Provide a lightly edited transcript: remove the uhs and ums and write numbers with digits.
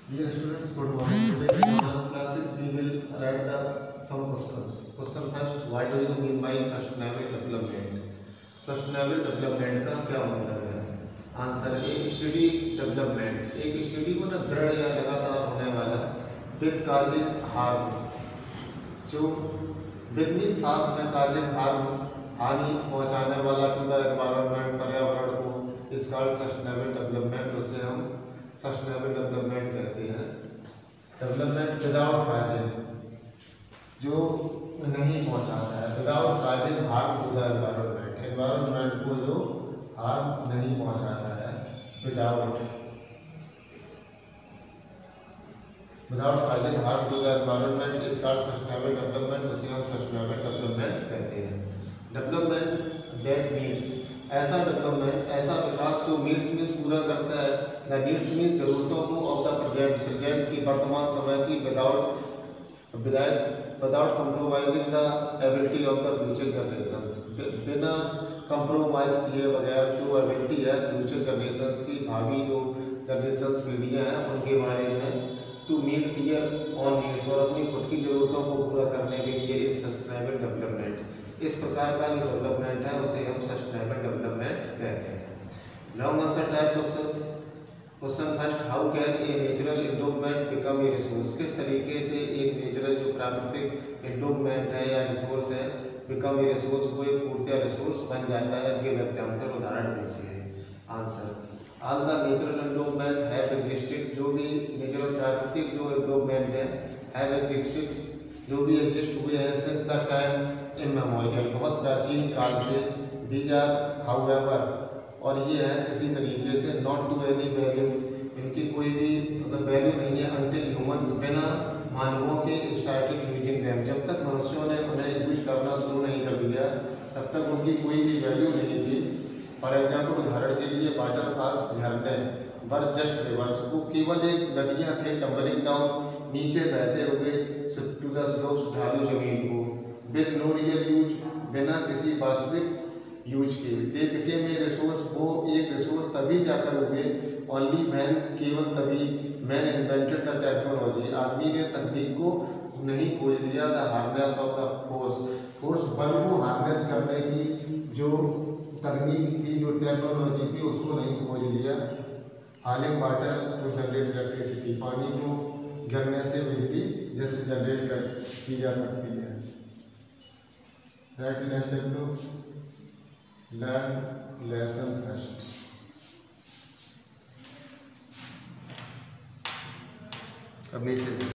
Dear students, good morning. Today in our classes we will write some questions. Question first: What do you mean by sustainable development? Sustainable development का क्या मतलब है? Answer: एक study development, एक study को ना दृढ़ या लगातार होने वाला विद काजिक हार्म, जो विद में साथ में काजिक हार्म हानि पहुंचाने वाला टू द एनवायरनमेंट, पर्यावरण को इस कॉल्ड सस्टेनेबल डेवलपमेंट, उसे हम सस्टेनेबल डेवलपमेंट कहते हैं। डेवलपमेंट विदाउट काजिंग, जो नहीं पहुंचाता है, without causing harm to the environment, environment को जो हार्म नहीं पहुंचाता है, without causing harm to the environment is called sustainable development, उसे हम सस्टेनेबल डेवलपमेंट कहते हैं। डेवलपमेंट दैट मीन्स, ऐसा डेवलपमेंट, ऐसा विकास जो मीन्स पूरा करता है, द नीड्स मीन्स जरूरतों को, ऑफ द प्रेजेंट की, वर्तमान समय की, without compromising the ability of the future generations, बिना कंप्रोमाइज किए बगैर जो एबिलिटी है फ्यूचर जनरेशंस की, भावी जो जनरेशंस पीढ़ियाँ हैं उनके बारे में, to meet their own needs, और अपनी खुद की जरूरतों को पूरा करने के लिए इस सस्टेनेबल डेवलपमेंट, इस प्रकार का जो डेवलपमेंट है उसे हम सस्टेनेबल डेवलपमेंट कहते हैं। Long answer type questions. Question first: how can a natural endowment become a resource? किस तरीके से एक नेचुरल जो प्राकृतिक इंडोवमेंट है या रिसोर्स है, बिकम ए रिसोर्स, वो एक पूर्तिया रिसोर्स बन जाता है? गिव एग्जांपल, उदाहरण दीजिए। Answer: all the natural endowment have existed, जो भी नेचुरल प्राकृतिक जो इंडोवमेंट है, हैव एग्जिस्टेड, जो भी एग्जिस्ट हुए हैं, सिंस द टाइम इमेमोरियल, बहुत प्राचीन काल से। दीज आर हाउएवर, और ये है इसी तरीके से, नॉट टू एनी वैल्यू, इनकी कोई भी मतलब वैल्यू नहीं है, अनटिल ह्यूमंस, बिना मानवों के स्टार्टेड यूजिंग देम, जब तक मनुष्यों ने उन्हें यूज करना शुरू नहीं कर दिया तब तक उनकी कोई भी वैल्यू नहीं थी। फॉर एग्जाम्पल, उदाहरण के लिए वाटरफॉल्स, झरने, वर जस्ट रिवर्स, वो केवल एक नदियाँ थे टम्बलिंग डाउन, नीचे बहते हुए टू द स्लोप्स, ढालू जमीन को, विद नो रियल यूज, बिना किसी वास्तविक यूज के। दे बिकेम ए रिसोर्स, वो एक रिसोर्स तभी जाकर हुए, ओनली मैन, केवल तभी, मैन इन्वेंटेड द टेक्नोलॉजी, आदमी ने तकनीक को नहीं खोज लिया, the harness of the force, बल को हार्नेस करने की जो तकनीक थी, जो टेक्नोलॉजी थी, उसको नहीं खोज लिया। Hauling water to generate electricity, पानी को गिरने से बिजली जैसे जनरेट की जा सकती है। Right next tableau, learn lesson first. अब नीचे